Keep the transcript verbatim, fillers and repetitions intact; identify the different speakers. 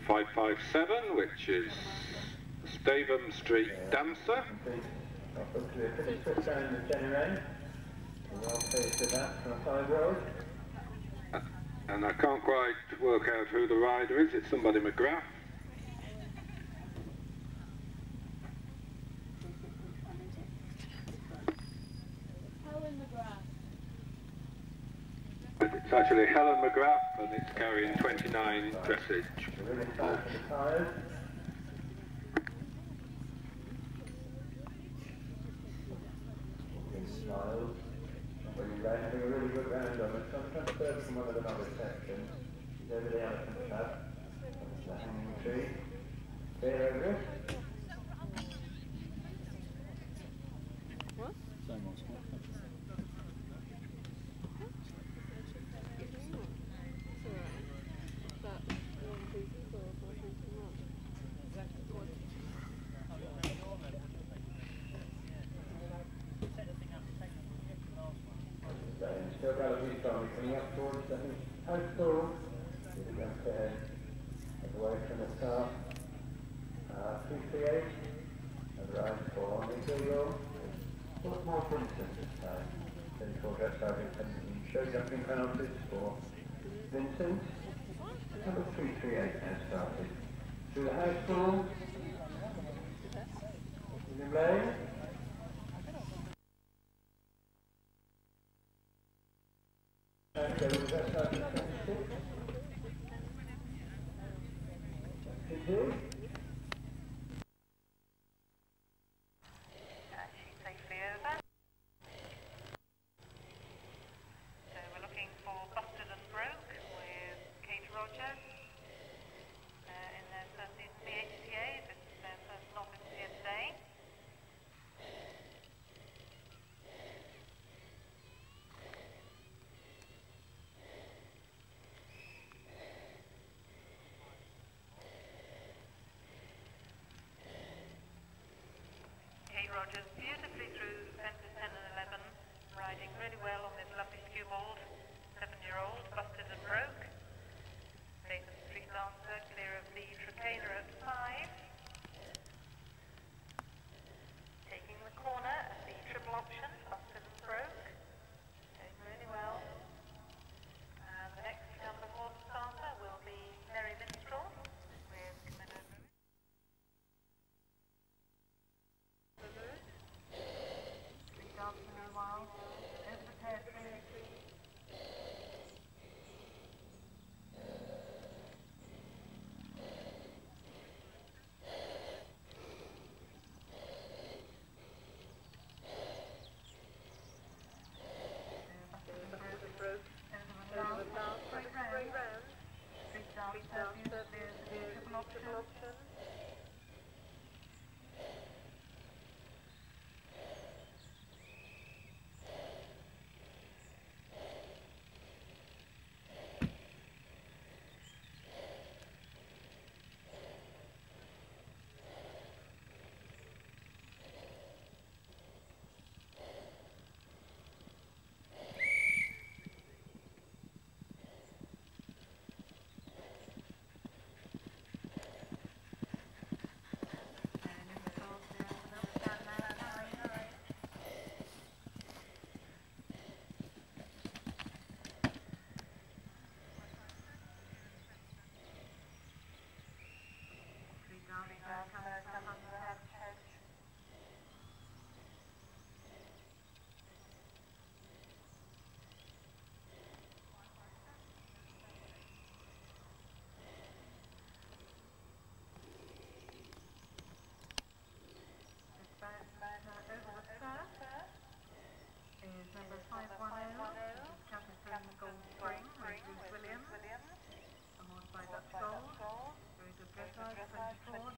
Speaker 1: five five seven, which is Staveham Street Dancer. And I can't quite work out who the rider is. It's somebody McGrath. It's actually Helen McGrath, and it's carrying twenty-nine dressage.
Speaker 2: Having a really good round on it. I'm trying to third from one of the other sections. She's over the elephant trap. That's the hanging tree. There over it.
Speaker 3: What?
Speaker 2: Still got a few songs coming up towards, I think, House School. Just ahead, away from the start. Uh, three three eight. And right for Nickel Roll. What's more Vincent this time? Then for dress sergeant and show jumping penalties for Vincent. Number three three eight has started. Through the House School. William Lane. Okay, was that starting twenty-six? Continue.
Speaker 4: She's safely over. So we're looking for Busted and Broke with Kate Rogers uh, in their first B H C A. This is their first novice here today. Rogers beautifully through fences ten and eleven, riding really well on this lovely skewbald seven-year-old, Busted and Broke. Staveham Street Dancer, clear of the Trakehner at five. Taking the corner at the triple option, Busted and Broke. Doing really well. And the next number four starter will be Merry Minstrel with Camilla Lewis. Dancing a while over the pear tree. Great round. Street dancer, beautiful option. Is number five one zero, jumping from the Gold Spring with Bruce Williams, followed by Dutch Gold, very good dressage, twenty-four.